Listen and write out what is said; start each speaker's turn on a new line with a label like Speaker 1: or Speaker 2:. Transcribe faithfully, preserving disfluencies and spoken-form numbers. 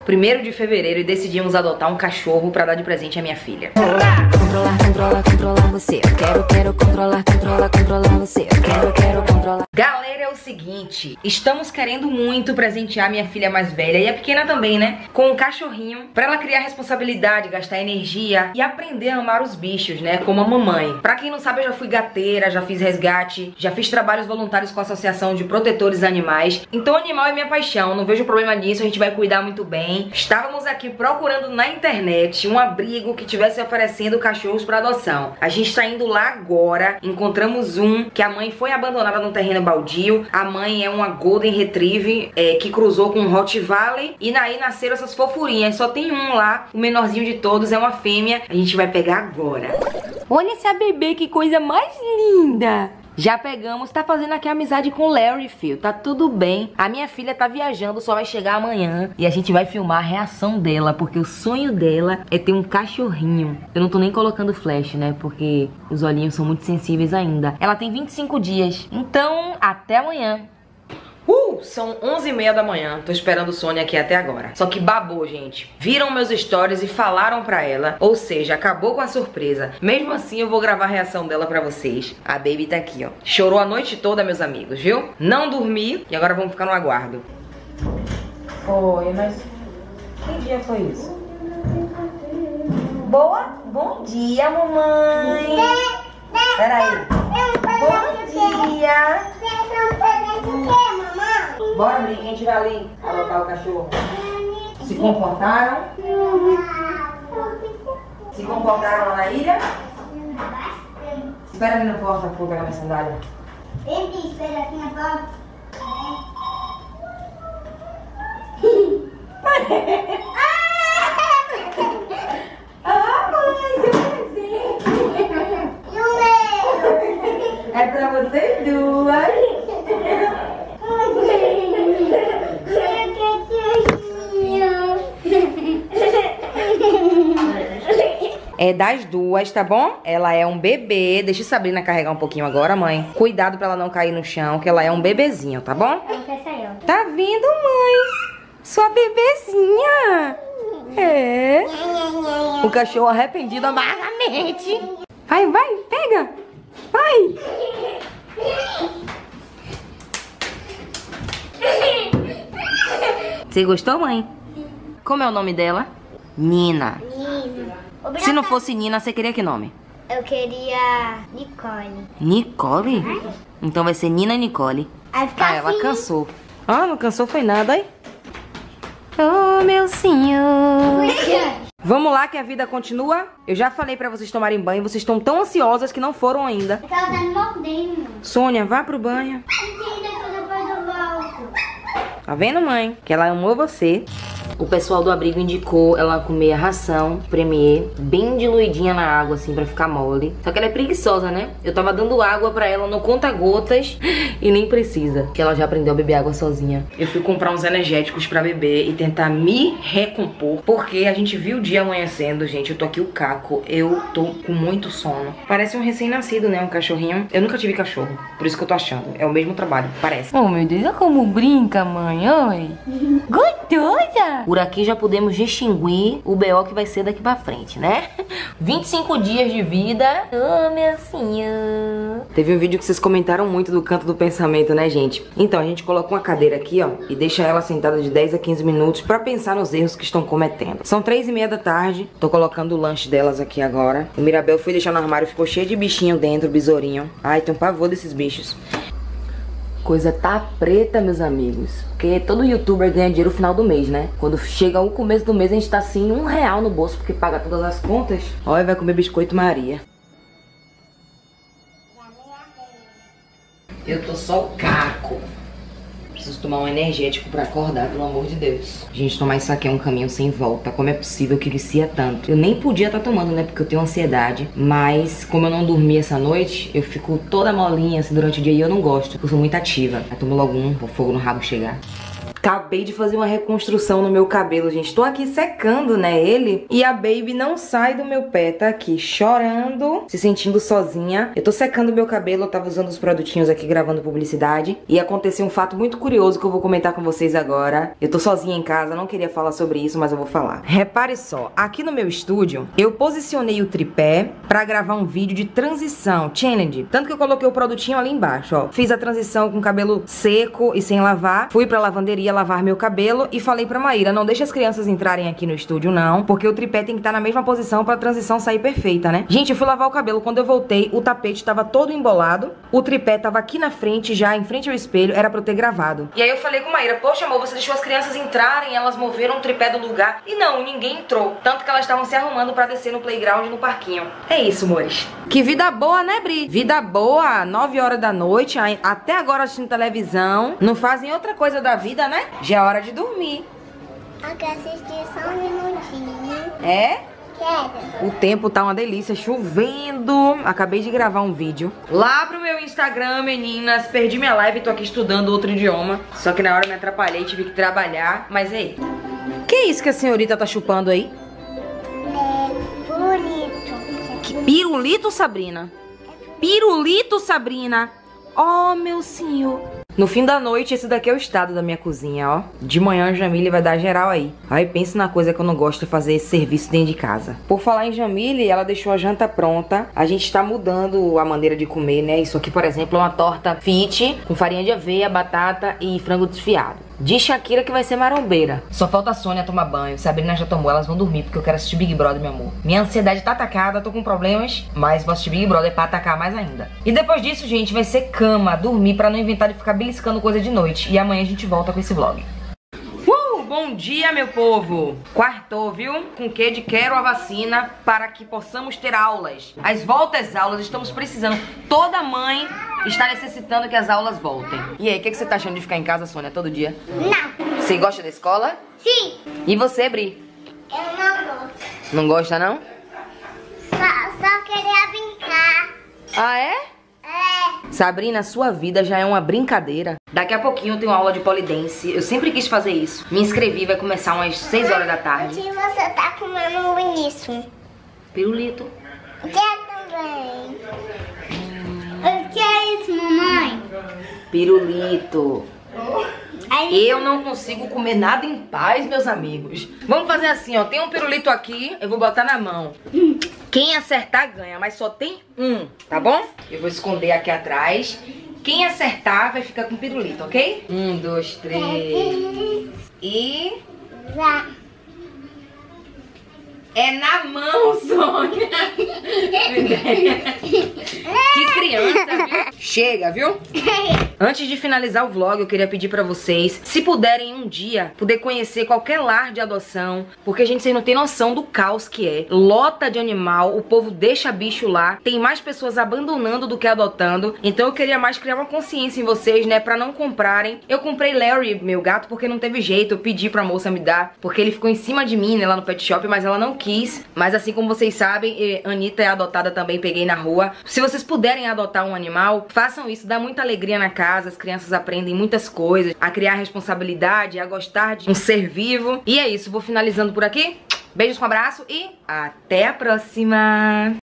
Speaker 1: primeiro de fevereiro e decidimos adotar um cachorro pra dar de presente à minha filha.
Speaker 2: Controlar, controlar, controlar você. Eu quero, quero controlar, controlar, controlar você. Eu quero, quero controlar.
Speaker 1: Galera, é o seguinte, estamos querendo muito presentear minha filha mais velha e a pequena também, né? Com um cachorrinho, pra ela criar responsabilidade, gastar energia e aprender a amar os bichos, né? Como a mamãe. Pra quem não sabe, eu já fui gateira, já fiz resgate, já fiz trabalhos voluntários com a Associação de Protetores Animais. Então animal é minha paixão, não vejo problema nisso, a gente vai cuidar muito bem. Estávamos aqui procurando na internet um abrigo que tivesse oferecendo cachorros para adoção. A gente tá indo lá agora, encontramos um que a mãe foi abandonada no terreno baldio. A mãe é uma Golden Retriever é, que cruzou com um Rottweiler e daí nasceram essas fofurinhas. Só tem um lá, o menorzinho de todos, é uma fêmea. A gente vai pegar agora. Olha essa bebê, que coisa mais linda! Já pegamos, tá fazendo aqui amizade com o Larry, filho. Tá tudo bem. A minha filha tá viajando, só vai chegar amanhã. E a gente vai filmar a reação dela, porque o sonho dela é ter um cachorrinho. Eu não tô nem colocando flash, né? Porque os olhinhos são muito sensíveis ainda. Ela tem vinte e cinco dias. Então, até amanhã. Uh, são onze e meia da manhã, tô esperando Sônia aqui até agora. Só que babou, gente. Viram meus stories e falaram pra ela, ou seja, acabou com a surpresa. Mesmo assim, eu vou gravar a reação dela pra vocês. A baby tá aqui, ó. Chorou a noite toda, meus amigos, viu? Não dormi e agora vamos ficar no aguardo. Foi, mas que dia foi isso? Boa, bom dia, mamãe. Peraí. Bom dia. Bora, Bri, quem tiver ali adotar o cachorro. Se comportaram? Se comportaram lá na ilha? Espera ali na porta pra eu pegar minha sandália.
Speaker 3: Vem, espera aqui na porta.
Speaker 1: Ah, mãe, seu presente. É pra vocês duas. É das duas, tá bom? Ela é um bebê. Deixa a Sabrina carregar um pouquinho agora, mãe. Cuidado pra ela não cair no chão, que ela é um bebezinho, tá bom? Tá vindo, mãe? Sua bebezinha. É. O cachorro arrependido amargamente. Vai, vai, pega. Vai. Você gostou, mãe? Como é o nome dela? Nina.
Speaker 3: Nina.
Speaker 1: Se não fosse Nina, você queria que nome?
Speaker 3: Eu queria Nicole.
Speaker 1: Nicole? Uhum. Então vai ser Nina Nicole.
Speaker 3: Vai ficar
Speaker 1: Ah, ela
Speaker 3: assim.
Speaker 1: cansou. Ah, não cansou foi nada, aí. Oh, meu senhor. Vamos lá que a vida continua. Eu já falei pra vocês tomarem banho. Vocês estão tão ansiosas que não foram ainda.
Speaker 3: Eu tava dando mordendo.
Speaker 1: Sônia, vá pro banho.
Speaker 3: Mentira, depois eu volto.
Speaker 1: Tá vendo, mãe? Que ela amou você. O pessoal do abrigo indicou ela comer a ração Premier, bem diluidinha na água, assim, pra ficar mole. Só que ela é preguiçosa, né? Eu tava dando água pra ela no conta-gotas e nem precisa, que ela já aprendeu a beber água sozinha. Eu fui comprar uns energéticos pra beber e tentar me recompor, porque a gente viu o dia amanhecendo, gente. Eu tô aqui o caco, eu tô com muito sono. Parece um recém-nascido, né? Um cachorrinho. Eu nunca tive cachorro, por isso que eu tô achando. É o mesmo trabalho, parece. Oh, meu Deus, olha como brinca, mãe. Oi. Gostosa! Por aqui já podemos distinguir o B O que vai ser daqui pra frente, né? vinte e cinco dias de vida. Oh, meu senhor. Teve um vídeo que vocês comentaram muito do canto do pensamento, né, gente? Então, a gente coloca uma cadeira aqui, ó, e deixa ela sentada de dez a quinze minutos pra pensar nos erros que estão cometendo. São três e meia da tarde. Tô colocando o lanche delas aqui agora. O Mirabel foi deixar no armário, ficou cheio de bichinho dentro, besourinho. Ai, tem um pavor desses bichos. Coisa tá preta, meus amigos. Porque todo youtuber ganha dinheiro no final do mês, né? Quando chega o começo do mês, a gente tá assim, um real no bolso, porque paga todas as contas. Olha, vai comer biscoito Maria. Eu tô só o caco. Preciso tomar um energético pra acordar, pelo amor de Deus. Gente, tomar isso aqui é um caminho sem volta. Como é possível que vicia tanto? Eu nem podia estar tomando, né? Porque eu tenho ansiedade. Mas, como eu não dormi essa noite, eu fico toda molinha assim durante o dia e eu não gosto. Eu sou muito ativa. Aí tomo logo um, pro fogo no rabo chegar. Acabei de fazer uma reconstrução no meu cabelo, gente. Tô aqui secando, né, ele. E a Baby não sai do meu pé. Tá aqui chorando, se sentindo sozinha. Eu tô secando meu cabelo, eu tava usando os produtinhos aqui, gravando publicidade. E aconteceu um fato muito curioso que eu vou comentar com vocês agora. Eu tô sozinha em casa, não queria falar sobre isso, mas eu vou falar. Repare só, aqui no meu estúdio, eu posicionei o tripé pra gravar um vídeo de transição, challenge. Tanto que eu coloquei o produtinho ali embaixo, ó. Fiz a transição com o cabelo seco e sem lavar. Fui pra lavanderia lavar meu cabelo e falei pra Maíra, não deixa as crianças entrarem aqui no estúdio não, porque o tripé tem que estar na mesma posição pra transição sair perfeita, né? Gente, eu fui lavar o cabelo, quando eu voltei, o tapete tava todo embolado, o tripé tava aqui na frente, já em frente ao espelho, era pra eu ter gravado. E aí eu falei com Maíra, poxa amor, você deixou as crianças entrarem, elas moveram o tripé do lugar. E não, ninguém entrou, tanto que elas estavam se arrumando pra descer no playground no parquinho. É isso, amores. Que vida boa, né, Bri? Vida boa, nove horas da noite, até agora assistindo televisão, não fazem outra coisa da vida, né? Já é hora de dormir.
Speaker 3: Eu quero assistir só um minutinho.
Speaker 1: É?
Speaker 3: Quero.
Speaker 1: O tempo tá uma delícia, chovendo. Acabei de gravar um vídeo lá pro meu Instagram, meninas. Perdi minha live, tô aqui estudando outro idioma. Só que na hora me atrapalhei, tive que trabalhar. Mas aí, que é isso que a senhorita tá chupando aí?
Speaker 3: É bonito.
Speaker 1: Que pirulito, Sabrina? Pirulito, Sabrina? Oh, meu senhor. No fim da noite, esse daqui é o estado da minha cozinha, ó. De manhã a Jamile vai dar geral aí. Aí pensa na coisa que eu não gosto de fazer esse serviço dentro de casa. Por falar em Jamile, ela deixou a janta pronta. A gente tá mudando a maneira de comer, né? Isso aqui, por exemplo, é uma torta fit com farinha de aveia, batata e frango desfiado. De Shakira que vai ser marombeira. Só falta a Sônia tomar banho. Sabrina já tomou, elas vão dormir porque eu quero assistir Big Brother, meu amor. Minha ansiedade tá atacada, tô com problemas, mas vou assistir Big Brother pra atacar mais ainda. E depois disso, gente, vai ser cama, dormir pra não inventar de ficar beliscando coisa de noite. E amanhã a gente volta com esse vlog. Uh, bom dia, meu povo. Quartou, viu? Com que de quero a vacina para que possamos ter aulas. As voltas às aulas, estamos precisando. Toda mãe está necessitando que as aulas voltem. E aí, o que, que você tá achando de ficar em casa, Sônia, todo dia?
Speaker 3: Não.
Speaker 1: Você gosta da escola?
Speaker 3: Sim.
Speaker 1: E você, Bri?
Speaker 3: Eu não gosto.
Speaker 1: Não gosta, não?
Speaker 3: Só, só queria brincar.
Speaker 1: Ah, é?
Speaker 3: É.
Speaker 1: Sabrina, sua vida já é uma brincadeira. Daqui a pouquinho eu tenho aula de polidense. Eu sempre quis fazer isso. Me inscrevi, vai começar umas seis horas da tarde.
Speaker 3: O que você tá comendo isso?
Speaker 1: Pirulito.
Speaker 3: O que é também? O que é isso, mamãe?
Speaker 1: Pirulito.
Speaker 3: Aí,
Speaker 1: Eu não consigo comer nada em paz, meus amigos. Vamos fazer assim, ó. Tem um pirulito aqui, eu vou botar na mão. Quem acertar ganha, mas só tem um, tá bom? Eu vou esconder aqui atrás. Quem acertar vai ficar com pirulito, ok? Um, dois, três. E...
Speaker 3: já.
Speaker 1: É na mão, Sônia. Que criança, viu? Chega, viu? Antes de finalizar o vlog, eu queria pedir pra vocês, se puderem um dia, poder conhecer qualquer lar de adoção, porque, gente, vocês não têm noção do caos que é. Lota de animal, o povo deixa bicho lá, tem mais pessoas abandonando do que adotando, então eu queria mais criar uma consciência em vocês, né, pra não comprarem. Eu comprei Larry, meu gato, porque não teve jeito, eu pedi pra moça me dar, porque ele ficou em cima de mim, né, lá no pet shop, mas ela não quis. Mas assim como vocês sabem, Anitta é adotada também, peguei na rua. Se vocês puderem adotar um animal, façam isso, dá muita alegria na casa, as crianças aprendem muitas coisas, a criar responsabilidade, a gostar de um ser vivo. E é isso, vou finalizando por aqui. Beijos com abraço e até a próxima!